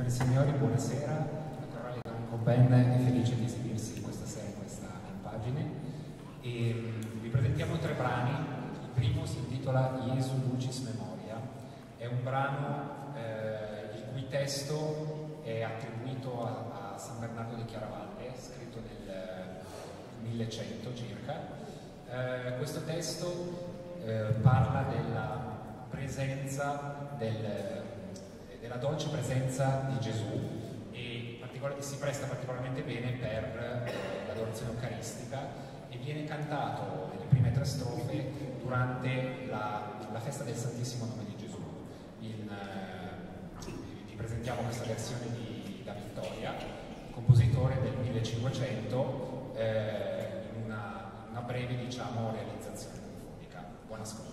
signori, buonasera. La Corale Franco Ben è felice di esibirsi in questa sera, in questa pagine. E vi presentiamo 3 brani. Il primo si intitola Iesu Lucis Memoria. È un brano il cui testo è attribuito a San Bernardo di Chiaravalle, scritto nel 1100 circa. Questo testo parla della presenza della dolce presenza di Gesù e si presta particolarmente bene per l'adorazione eucaristica e viene cantato nelle prime 3 strofe durante la festa del Santissimo Nome di Gesù. Vi presentiamo questa versione da Vittoria, compositore del 1500, in una breve, diciamo, realizzazione telefonica. Buon ascolto.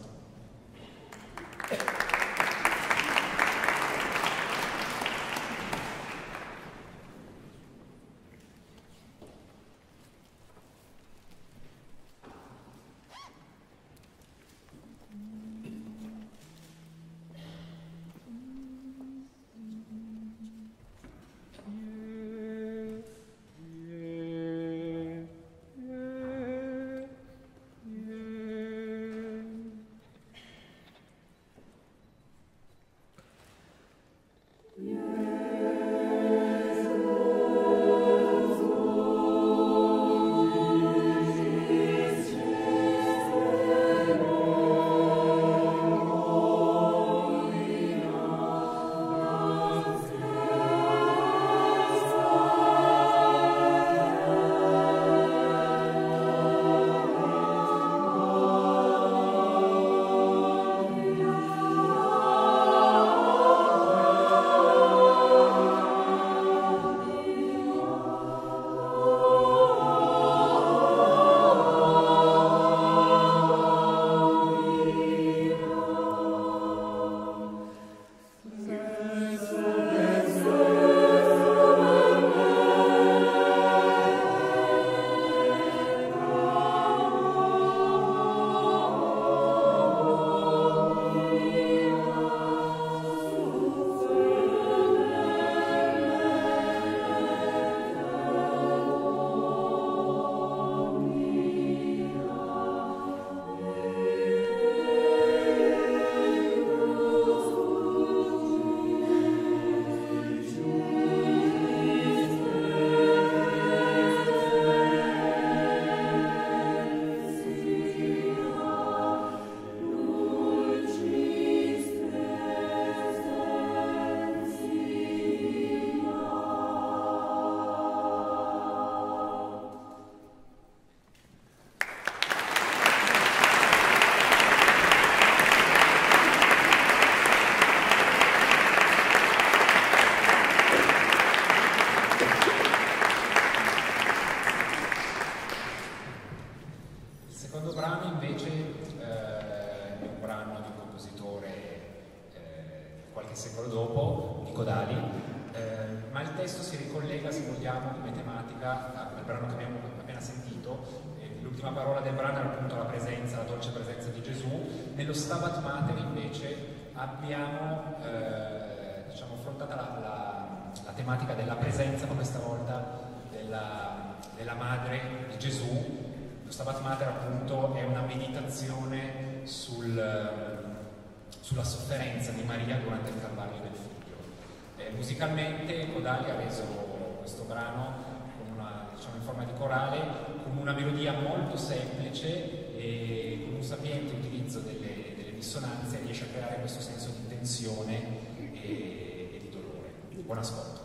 Nello Stabat Mater invece abbiamo diciamo, affrontata la tematica della presenza, ma questa volta della Madre di Gesù. Lo Stabat Mater appunto è una meditazione sulla sofferenza di Maria durante il Calvario del Figlio. Musicalmente Kodali ha reso questo brano diciamo, in forma di corale, con una melodia molto semplice e con un sapiente utilizzo delle dissonanze riesce a creare questo senso di tensione e di dolore. Buon ascolto.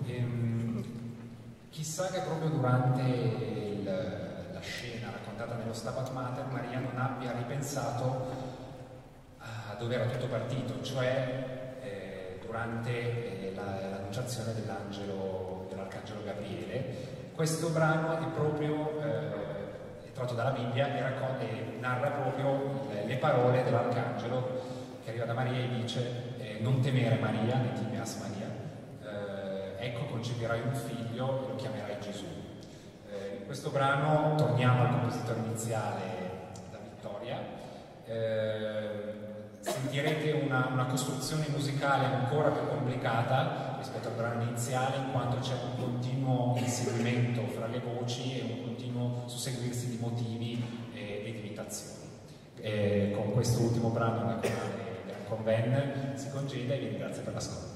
Chissà che proprio durante la scena raccontata nello Stabat Mater Maria non abbia ripensato a dove era tutto partito, cioè durante l'annunciazione dell'Arcangelo Gabriele. Questo brano è proprio tratto dalla Bibbia e narra proprio le parole dell'Arcangelo che arriva da Maria e dice non temere Maria, ne timeas Maria, ecco concepirai un figlio e lo chiamerai Gesù. In questo brano torniamo al compositore iniziale da Vittoria, sentirete una costruzione musicale ancora più complicata rispetto al brano iniziale, in quanto c'è un continuo inseguimento fra le voci e un continuo susseguirsi di motivi e di imitazioni. Con questo ultimo brano la corale del Conven si congeda e vi ringrazio per l'ascolto.